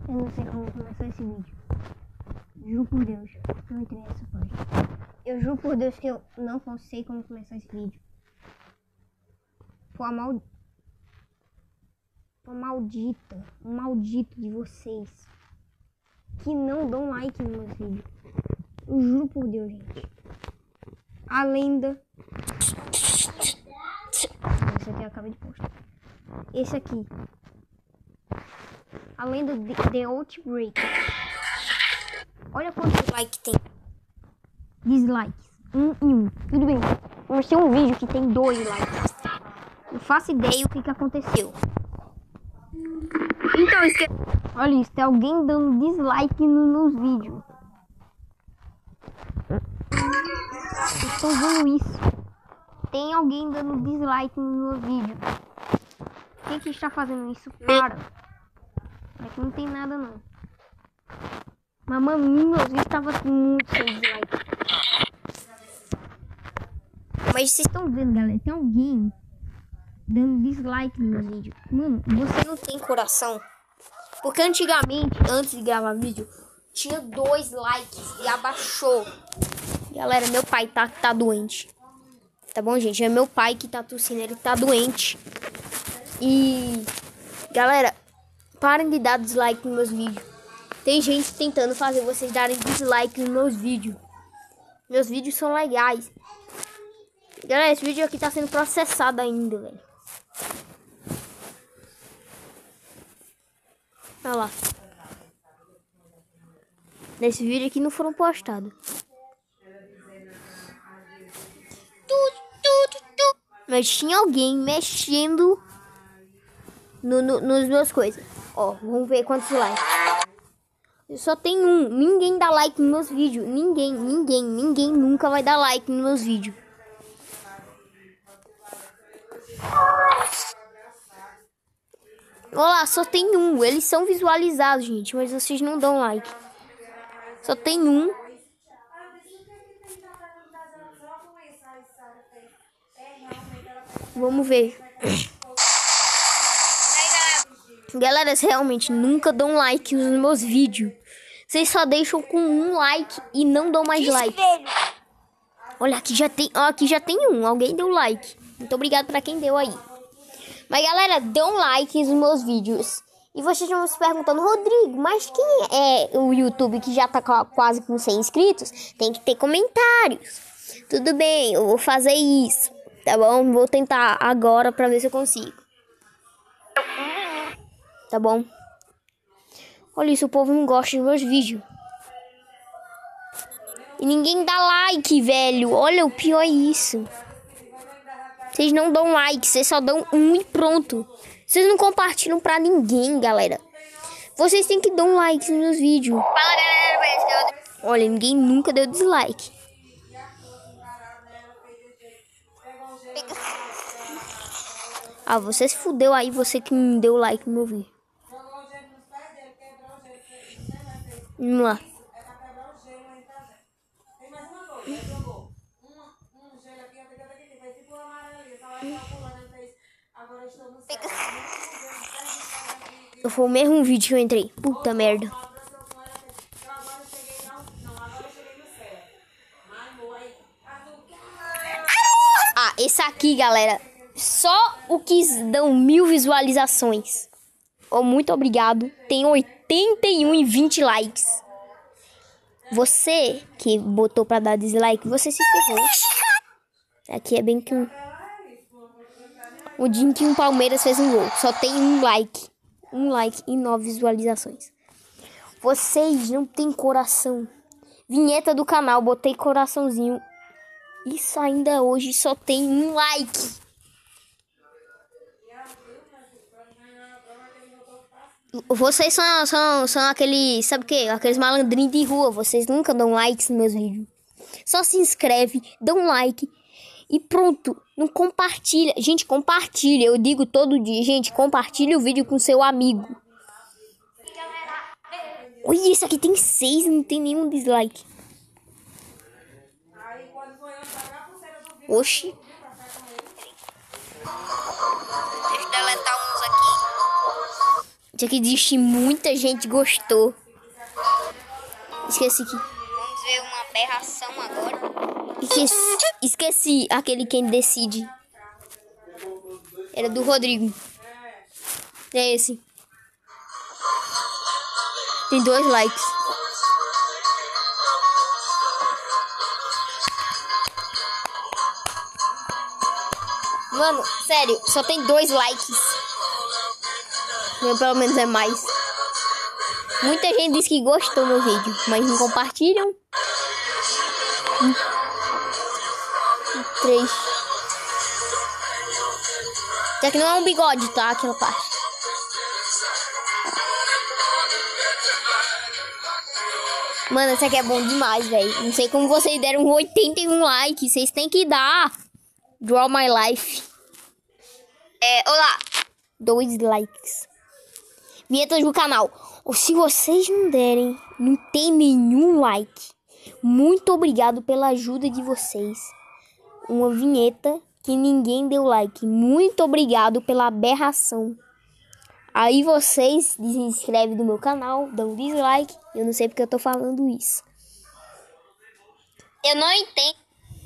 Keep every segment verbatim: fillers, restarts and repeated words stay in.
Eu não sei como começar esse vídeo. Juro por Deus que eu entrei nessa página. Eu juro por Deus que eu não sei como começar esse vídeo. Foi a mal... Foi maldita, um maldito de vocês que não dão like nos meus vídeos. Eu juro por Deus, gente. A lenda. Esse aqui eu acabei de postar. Esse aqui. A lenda de The Outbreak. Olha quantos likes tem. Dislikes. Um e um. Tudo bem. Vamos ter um vídeo que tem dois likes. Não faço ideia o que, que aconteceu. Então, isso que... Olha isso. Tem alguém dando dislike nos meus vídeos. Vocês estão vendo isso? Tem alguém dando dislike no meu vídeo. Quem que está fazendo isso? Para. Aqui não tem nada não. Mas mano, meus vídeos estavam muito sem dislike. Mas vocês estão vendo, galera? Tem alguém dando dislike no meu vídeo. Mano, você não tem coração. Porque antigamente, antes de gravar vídeo, tinha dois likes e abaixou. Galera, meu pai tá, tá doente. Tá bom, gente? É meu pai que tá tossindo, ele tá doente. E... Galera, parem de dar dislike nos meus vídeos. Tem gente tentando fazer vocês darem dislike nos meus vídeos. Meus vídeos são legais. Galera, esse vídeo aqui tá sendo processado ainda, velho. Olha lá. Nesse vídeo aqui não foram postados. Mas tinha alguém mexendo no, no, nos meus coisas. Ó, vamos ver quantos likes. Eu só tenho um. Ninguém dá like nos meus vídeos. Ninguém, ninguém, ninguém nunca vai dar like nos meus vídeos. Olha lá, só tem um. Eles são visualizados, gente, mas vocês não dão like. Só tem um. Vamos ver. Galera, vocês realmente nunca dão like nos meus vídeos. Vocês só deixam com um like e não dão mais like. Olha, aqui já tem, ó, aqui já tem um. Alguém deu like. Muito obrigado pra quem deu aí. Mas galera, dê um like nos meus vídeos. E vocês vão se perguntando, Rodrigo, mas quem é o YouTube que já tá quase com cem inscritos? Tem que ter comentários. Tudo bem, eu vou fazer isso. Tá bom? Vou tentar agora pra ver se eu consigo. Tá bom? Olha isso, o povo não gosta dos meus vídeos. E ninguém dá like, velho. Olha, o pior é isso. Vocês não dão like, vocês só dão um e pronto. Vocês não compartilham pra ninguém, galera. Vocês têm que dar um like nos meus vídeos. Fala, galera. Olha, ninguém nunca deu dislike. Ah, você se fudeu aí, você que não deu like no meu vídeo. Vamos lá. Foi o mesmo vídeo que eu entrei. Puta merda. Ah, esse aqui, galera. Só o que dão mil visualizações. Oh, muito obrigado. Tem oitenta e um e vinte likes. Você que botou pra dar dislike, você se ferrou. Aqui é bem que um... O dia em que um Palmeiras fez um gol. Só tem um like. Um like e nove visualizações. Vocês não tem coração. Vinheta do canal, botei coraçãozinho. Isso ainda hoje só tem um like. Vocês são, são, são aqueles, sabe o que? Aqueles malandrinhos de rua. Vocês nunca dão likes nos meus vídeos. Só se inscreve, dá um like e pronto. Não compartilha. Gente, compartilha. Eu digo todo dia, gente, compartilha o vídeo com seu amigo. Olha, isso aqui tem seis, não tem nenhum dislike. Oxi. Deixa eu deletar uns aqui. Já que existe muita gente gostou. Esqueci que... Vamos ver uma aberração agora. Esqueci, esqueci aquele quem decide. Era do Rodrigo. É esse. Tem dois likes. Mano, sério, só tem dois likes. Pelo menos é mais. Muita gente diz que gostou do meu vídeo, mas não compartilham. Um, três. Já que não é um bigode, tá? Aquela parte. Mano, essa aqui é bom demais, velho. Não sei como vocês deram oitenta e um likes. Vocês têm que dar. Draw My Life. É, olá. Dois likes. Vinhetas do canal. Ou se vocês não derem, não tem nenhum like. Muito obrigado pela ajuda de vocês. Uma vinheta que ninguém deu like. Muito obrigado pela aberração. Aí vocês se inscrevem no meu canal, dão dislike. Eu não sei porque eu tô falando isso. Eu não entendo.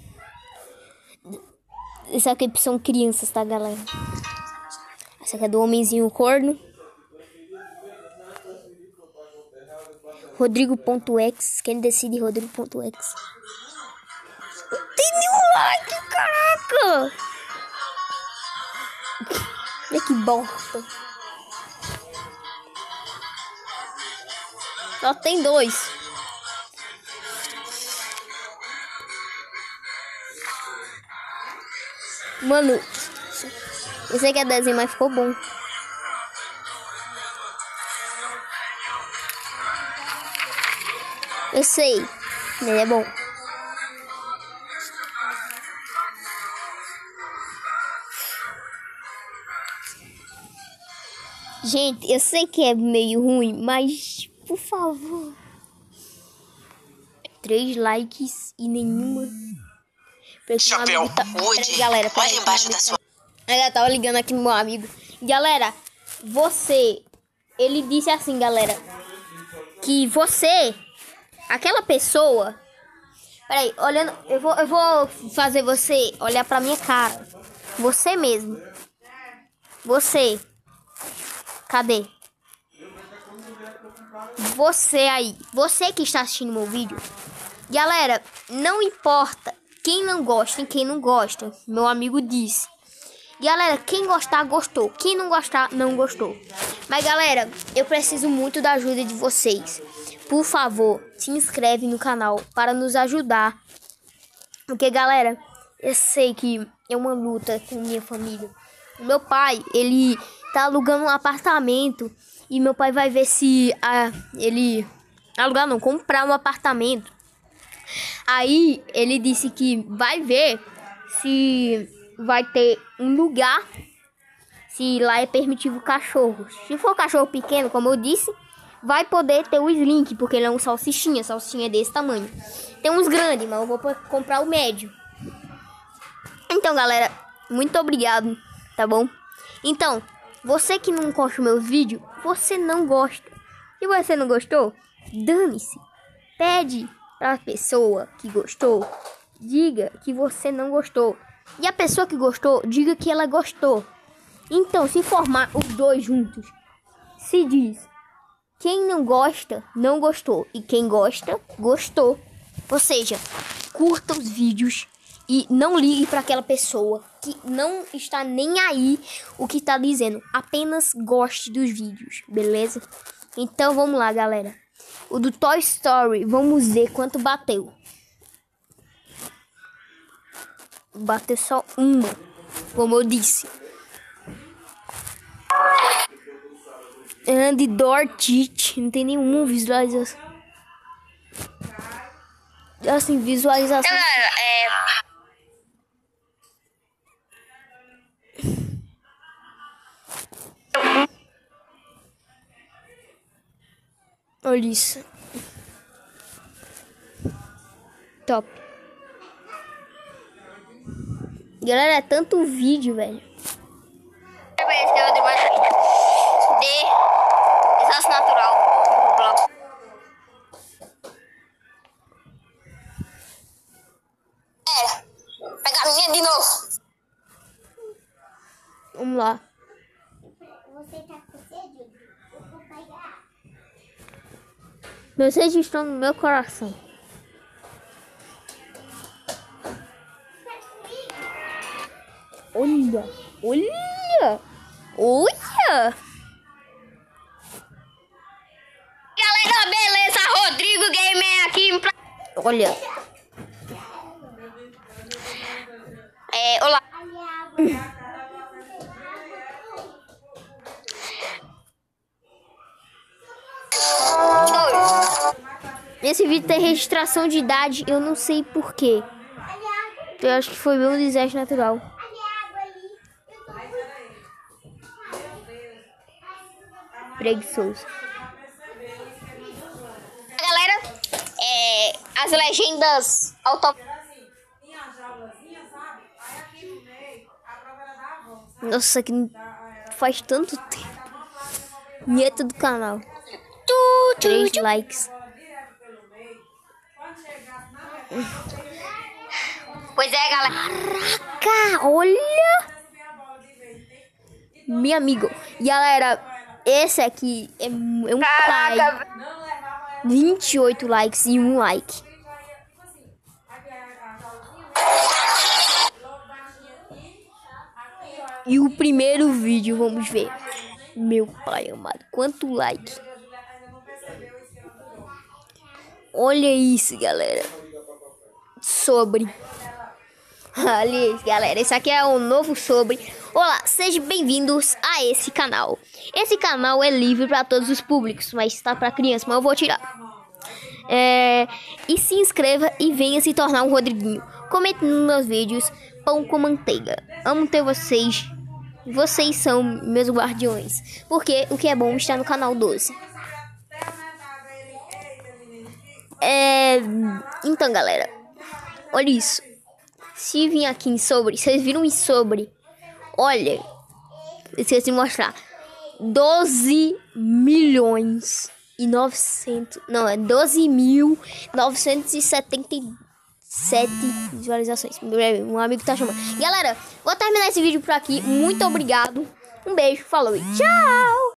Isso aqui são crianças, tá, galera? Essa aqui é do homenzinho corno. Rodrigo.ex. Quem decide Rodrigo.ex? Não tem nenhum like, caraca! Olha que bosta. Só tem dois. Mano, eu sei que é desenho, mas ficou bom. Eu sei, mas é bom. Gente, eu sei que é meio ruim, mas por favor. Três likes e nenhuma. Chapéu, tá... Woody, galera, olha embaixo da sua... Ela tava ligando aqui no meu amigo. Galera, você... Ele disse assim, galera. Que você... Aquela pessoa... Peraí, olhando... Eu vou, eu vou fazer você olhar pra minha cara. Você mesmo. Você. Cadê? Você aí. Você que está assistindo meu vídeo. Galera, não importa quem não gosta e quem não gosta. Meu amigo disse. Galera, quem gostar, gostou. Quem não gostar, não gostou. Mas, galera, eu preciso muito da ajuda de vocês. Por favor, se inscreve no canal para nos ajudar. Porque, galera, eu sei que é uma luta com minha família. O meu pai, ele tá alugando um apartamento. E meu pai vai ver se ah, ele... Alugar não, comprar um apartamento. Aí, ele disse que vai ver se vai ter um lugar, se lá é permitido cachorro. Se for cachorro pequeno, como eu disse, vai poder ter o Slink, porque ele é um salsichinha, salsichinha desse tamanho. Tem uns grandes, mas eu vou comprar o médio. Então, galera, muito obrigado, tá bom? Então, você que não gosta dos meus vídeos, você não gosta. Se você não gostou, dane-se. Pede pra pessoa que gostou, diga que você não gostou. E a pessoa que gostou, diga que ela gostou. Então, se formar os dois juntos, se diz: quem não gosta, não gostou. E quem gosta, gostou. Ou seja, curta os vídeos e não ligue para aquela pessoa que não está nem aí o que está dizendo. Apenas goste dos vídeos, beleza? Então, vamos lá, galera. O do Toy Story, vamos ver quanto bateu. Bateu só uma, como eu disse. And Dortit, não tem nenhuma visualização. Assim, visualização. Galera, é... Olha isso. Top. Galera, é tanto vídeo, velho. De desastre natural no Roblox. É, pegar a minha de novo. Vamos lá. Você tá com sede? Eu vou pegar. Meus desejos estão no meu coração. Olha, olha, olha. Galera, beleza? Rodrigo Gamer aqui. Pra... Olha. É, olá. Esse vídeo tem registração de idade, eu não sei porquê. Eu acho que foi um desastre natural. Preguiçoso. Galera, é, as legendas auto... Nossa, que faz tanto tempo. Vinheta do canal. Tu, tu, Três tu. likes. Pois é, galera. Caraca, olha. Meu amigo. E galera, esse aqui é, é um pai. Caraca. vinte e oito likes e um like. E o primeiro vídeo, vamos ver. Meu pai amado, quanto like. Olha isso, galera. Sobre. Olha isso, galera. Esse aqui é o novo sobre. Olá, sejam bem-vindos a esse canal. Esse canal é livre para todos os públicos, mas está para criança, mas eu vou tirar. É, e se inscreva e venha se tornar um Rodriguinho. Comente nos meus vídeos. Pão com manteiga. Amo ter vocês. Vocês são meus guardiões. Porque o que é bom está no canal doze. É, então, galera. Olha isso. Se vir aqui em sobre. Vocês viram em sobre? Olha. Esqueci de mostrar. doze milhões e novecentos. Não, é doze mil novecentos e setenta e sete visualizações. Um amigo tá chamando. Galera, vou terminar esse vídeo por aqui. Muito obrigado. Um beijo, falou e tchau!